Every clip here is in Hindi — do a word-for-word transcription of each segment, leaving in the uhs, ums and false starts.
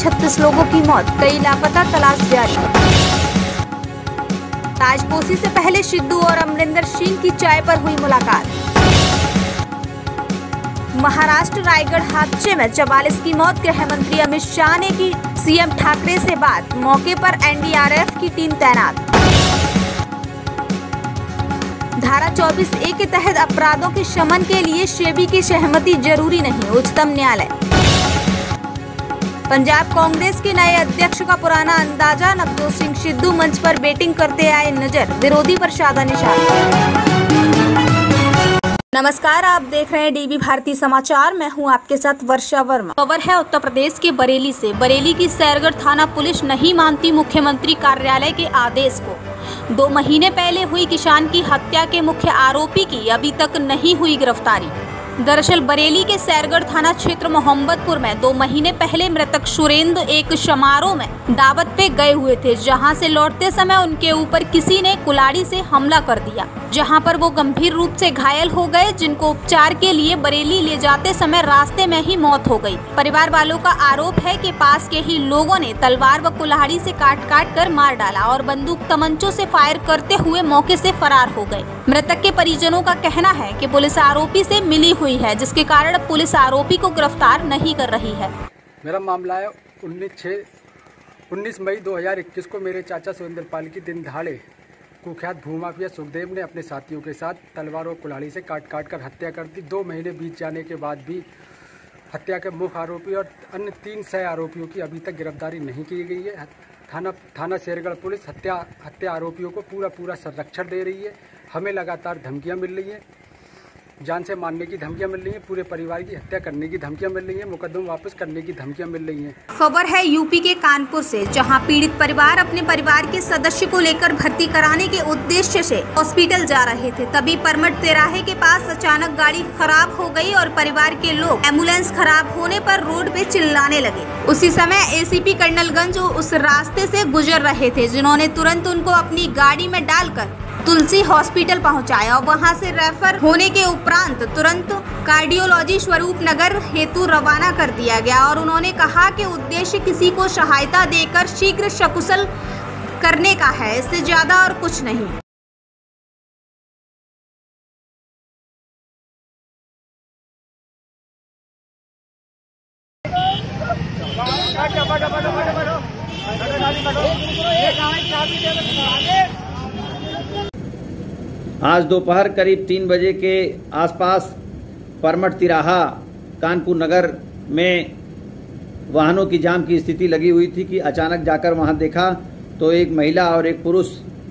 छत्तीस लोगों की मौत, कई लापता, तलाश जारी। ताजपोशी से पहले सिद्धू और अमरिंदर सिंह की चाय पर हुई मुलाकात। महाराष्ट्र रायगढ़ हादसे में चवालीस की मौत, गृह मंत्री अमित शाह ने की सीएम ठाकरे से बात, मौके पर एनडीआरएफ की टीम तैनात। धारा चौबीस ए के तहत अपराधों के शमन के लिए सेबी की सहमति जरूरी नहीं, उच्चतम न्यायालय। पंजाब कांग्रेस के नए अध्यक्ष का पुराना अंदाजा, नवजोत सिंह सिद्धू मंच पर बैटिंग करते आए नजर, विरोधी पर साधा निशाना। नमस्कार, आप देख रहे हैं डीबी भारती समाचार। मैं हूं आपके साथ वर्षा वर्मा। खबर है उत्तर प्रदेश के बरेली से। बरेली की सैरगढ़ थाना पुलिस नहीं मानती मुख्यमंत्री कार्यालय के आदेश को। दो महीने पहले हुई किसान की हत्या के मुख्य आरोपी की अभी तक नहीं हुई गिरफ्तारी। दरअसल बरेली के सैरगढ़ थाना क्षेत्र मोहम्मदपुर में दो महीने पहले मृतक सुरेंद्र एक समारोह में दावत पे गए हुए थे, जहां से लौटते समय उनके ऊपर किसी ने कुल्हाड़ी से हमला कर दिया, जहां पर वो गंभीर रूप से घायल हो गए, जिनको उपचार के लिए बरेली ले जाते समय रास्ते में ही मौत हो गई। परिवार वालों का आरोप है कि पास के ही लोगों ने तलवार व कुल्हाड़ी से काट काट कर मार डाला और बंदूक तमंचों से फायर करते हुए मौके से फरार हो गए। मृतक के परिजनों का कहना है कि पुलिस आरोपी से मिली हुई है, जिसके कारण पुलिस आरोपी को गिरफ्तार नहीं कर रही है। मेरा मामला है उन्नीस मई दो हज़ार इक्कीस को मेरे चाचा सुरेंद्र पाल की दिन दहाड़े कुख्यात भूमाफिया सुखदेव ने अपने साथियों के साथ तलवार और कुल्हाड़ी से काट काट कर हत्या कर दी। दो महीने बीत जाने के बाद भी हत्या के मुख्य आरोपी और अन्य तीन सह आरोपियों की अभी तक गिरफ्तारी नहीं की गई है। थाना थाना सैरगढ़ पुलिस हत्या हत्या आरोपियों को पूरा पूरा संरक्षण दे रही है। हमें लगातार धमकियां मिल रही हैं, जान से मारने की धमकियां मिल रही हैं, पूरे परिवार की हत्या करने की धमकियां मिल रही हैं, मुकदमा वापस करने की धमकियां मिल रही हैं। खबर है यूपी के कानपुर से, जहां पीड़ित परिवार अपने परिवार के सदस्य को लेकर भर्ती कराने के उद्देश्य से हॉस्पिटल जा रहे थे। तभी परमट तिराहे के पास अचानक गाड़ी खराब हो गई और परिवार के लोग एम्बुलेंस खराब होने पर रोड पे चिल्लाने लगे। उसी समय एसीपी कर्नलगंज उस रास्ते से गुजर रहे थे, जिन्होंने तुरंत उनको अपनी गाड़ी में डालकर तुलसी हॉस्पिटल पहुंचाया और वहां से रेफर होने के उपरांत तुरंत कार्डियोलॉजी स्वरूप नगर हेतु रवाना कर दिया गया और उन्होंने कहा कि उद्देश्य किसी को सहायता देकर शीघ्र सकुशल करने का है, इससे ज्यादा और कुछ नहीं। आज दोपहर करीब तीन बजे के आसपास परमट तिराहा कानपुर नगर में वाहनों की जाम की स्थिति लगी हुई थी कि अचानक जाकर वहां देखा तो एक महिला और एक पुरुष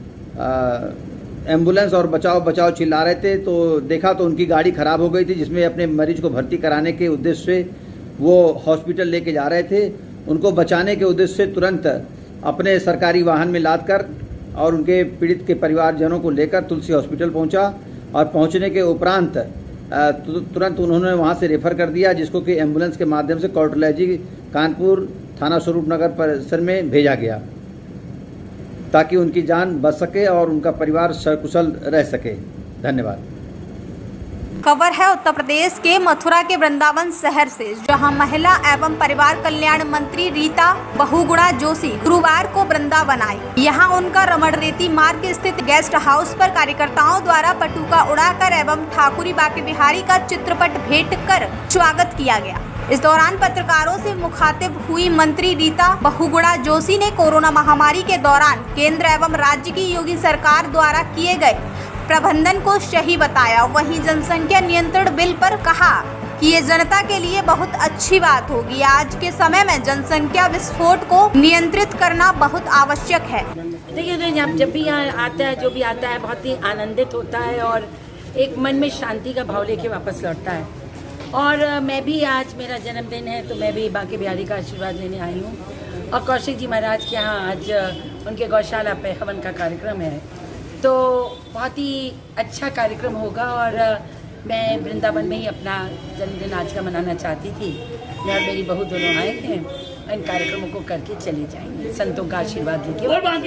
एम्बुलेंस और बचाओ बचाओ चिल्ला रहे थे। तो देखा तो उनकी गाड़ी खराब हो गई थी, जिसमें अपने मरीज को भर्ती कराने के उद्देश्य से वो हॉस्पिटल लेके जा रहे थे। उनको बचाने के उद्देश्य से तुरंत अपने सरकारी वाहन में लाद कर और उनके पीड़ित के परिवारजनों को लेकर तुलसी हॉस्पिटल पहुंचा और पहुंचने के उपरांत तुरंत उन्होंने वहां से रेफर कर दिया, जिसको कि एम्बुलेंस के माध्यम से कार्डियोलॉजी कानपुर थाना स्वरूप नगर परिसर में भेजा गया, ताकि उनकी जान बच सके और उनका परिवार सकुशल रह सके। धन्यवाद। खबर है उत्तर प्रदेश के मथुरा के वृंदावन शहर से, जहां महिला एवं परिवार कल्याण मंत्री रीता बहुगुणा जोशी गुरुवार को वृंदावन आई। यहां उनका रमणरेती मार्ग स्थित गेस्ट हाउस पर कार्यकर्ताओं द्वारा पटुका उड़ाकर एवं ठाकुरी बाके बिहारी का चित्रपट भेंट कर स्वागत किया गया। इस दौरान पत्रकारों से मुखातिब हुई मंत्री रीता बहुगुणा जोशी ने कोरोना महामारी के दौरान केंद्र एवं राज्य की योगी सरकार द्वारा किए गए प्रबंधन को सही बताया। वहीं जनसंख्या नियंत्रण बिल पर कहा कि ये जनता के लिए बहुत अच्छी बात होगी। आज के समय में जनसंख्या विस्फोट को नियंत्रित करना बहुत आवश्यक है। देखिए, जब भी यहाँ आता है, जो भी आता है बहुत ही आनंदित होता है और एक मन में शांति का भाव लेके वापस लौटता है। और मैं भी, आज मेरा जन्मदिन है तो मैं भी बाके बिहारी का आशीर्वाद लेने आई हूँ और कौशिक जी महाराज के यहाँ आज उनके गौशाला पे हवन का कार्यक्रम है, तो बहुत ही अच्छा कार्यक्रम होगा। और मैं वृंदावन में ही अपना जन्मदिन आज का मनाना चाहती थी। मैं और मेरी बहू दोनों आए हैं इन कार्यक्रमों को करके चले जाएंगे। संतों का आशीर्वाद लेके।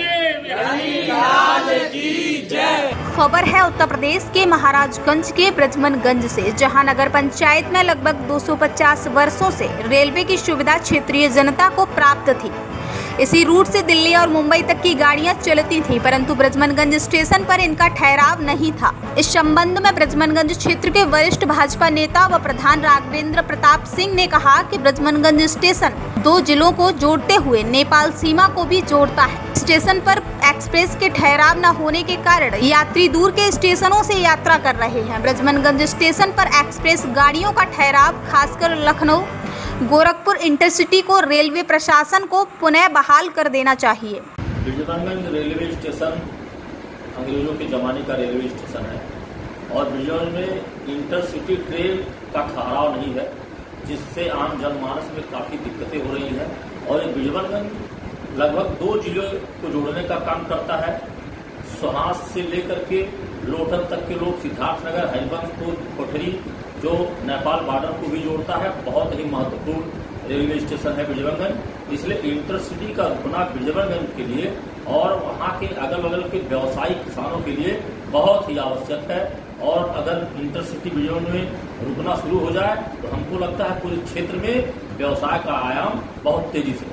खबर है उत्तर प्रदेश के महाराजगंज के ब्रजमनगंज से, जहां नगर पंचायत में लगभग दो सौ पचास वर्षों से रेलवे की सुविधा क्षेत्रीय जनता को प्राप्त थी। इसी रूट से दिल्ली और मुंबई तक की गाड़ियां चलती थीं, परंतु ब्रजमनगंज स्टेशन पर इनका ठहराव नहीं था। इस संबंध में ब्रजमनगंज क्षेत्र के वरिष्ठ भाजपा नेता व प्रधान राघवेंद्र प्रताप सिंह ने कहा कि ब्रजमनगंज स्टेशन दो जिलों को जोड़ते हुए नेपाल सीमा को भी जोड़ता है। स्टेशन पर एक्सप्रेस के ठहराव न होने के कारण यात्री दूर के स्टेशनों से यात्रा कर रहे हैं। ब्रजमनगंज स्टेशन पर एक्सप्रेस गाड़ियों का ठहराव खासकर लखनऊ गोरखपुर इंटरसिटी को रेलवे प्रशासन को पुनः बहाल कर देना चाहिए। ब्रजमनगंज रेलवे स्टेशन अंग्रेजों के जमाने का रेलवे स्टेशन है और ब्रजमनगंज में इंटरसिटी ट्रेन का ठहराव नहीं है, जिससे आम जनमानस में काफी दिक्कतें हो रही हैं। और ये ब्रजमनगंज लगभग दो जिलों को जोड़ने का काम करता है। सोहास से लेकर के लोटन तक के लोग, सिद्धार्थनगर, हरिवंशपुर, कोठरी जो नेपाल बॉर्डर को भी जोड़ता है। बहुत ही महत्वपूर्ण रेलवे स्टेशन है ब्रजमनगंज, इसलिए इंटरसिटी का रुकना ब्रजमनगंज के लिए और वहाँ के अगल बगल के व्यवसायिक किसानों के लिए बहुत ही आवश्यक है। और अगर इंटरसिटी ब्रजमनगंज में रुकना शुरू हो जाए तो हमको लगता है पूरे क्षेत्र में व्यवसाय का आयाम बहुत तेजी से।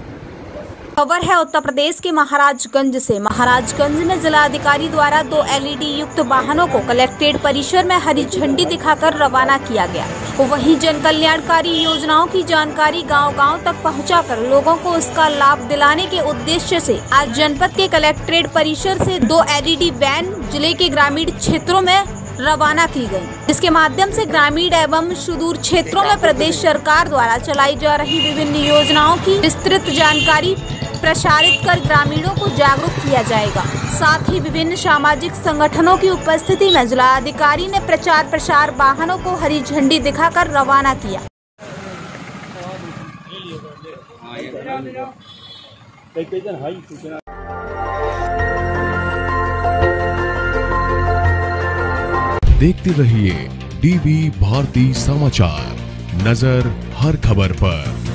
खबर है उत्तर प्रदेश के महाराजगंज से। महाराजगंज में जिलाधिकारी द्वारा दो एलईडी युक्त वाहनों को कलेक्ट्रेट परिसर में हरी झंडी दिखाकर रवाना किया गया। वहीं जन कल्याणकारी योजनाओं की जानकारी गांव-गांव तक पहुंचाकर लोगों को इसका लाभ दिलाने के उद्देश्य से आज जनपद के कलेक्ट्रेट परिसर से दो एलईडी वैन जिले के ग्रामीण क्षेत्रों में रवाना की गई, जिसके माध्यम से ग्रामीण एवं सुदूर क्षेत्रों में प्रदेश सरकार द्वारा चलाई जा रही विभिन्न योजनाओं की विस्तृत जानकारी प्रसारित कर ग्रामीणों को जागरूक किया जाएगा। साथ ही विभिन्न सामाजिक संगठनों की उपस्थिति में जिलाधिकारी ने प्रचार प्रसार वाहनों को हरी झंडी दिखाकर रवाना किया। देखते रहिए डीवी भारती समाचार, नजर हर खबर पर।